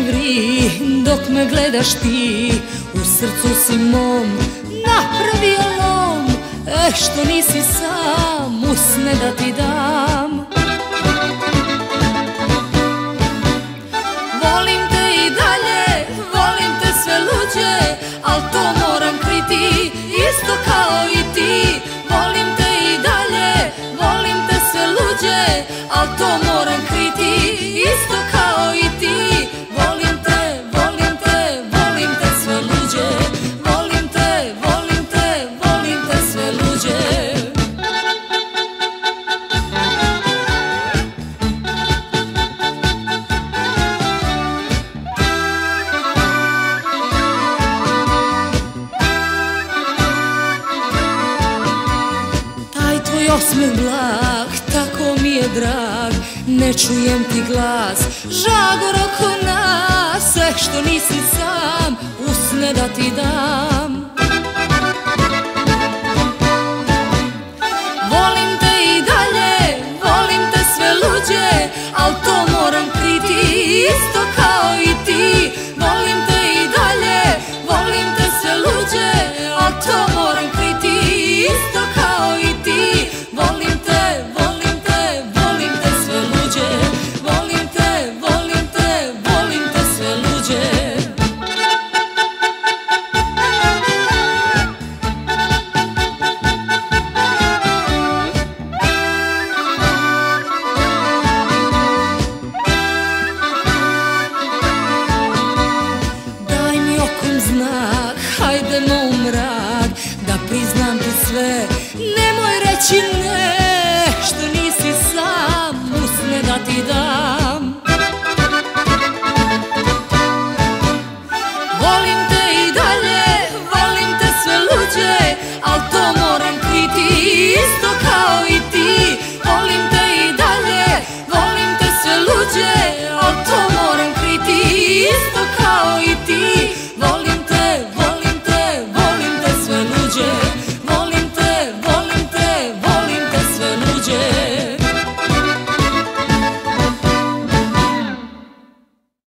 vri dok me gledaš ti, u srcu si mom napravio lom. Što nisi sam, usne da ti dam. Volim te i dalje, volim te sve luđe, al to moram kriti, isto kao i ti. Volim te i dalje, volim te sve luđe, al to moram kriti, isto kao i ti. Volim te, volim te, volim te sve luđe, volim te, volim te, volim te sve luđe. Taj tvoj osmeh blag, tako mi je drag, ne čujem ti glas, žagor oko nas. Što nisi sam, usne da ti dam. Volim te i dalje, volim te sve luđe, al to moram kriti, isto kao i ti. Volim te i dalje, volim te sve luđe, al to moram kriti, isto kao i ti. Volim te, volim te, volim te sve luđe, volim te, volim te, volim te sve luđe. Daj mi okom znak, hajdemo u mrak, da priznam ti sve, nemoj reći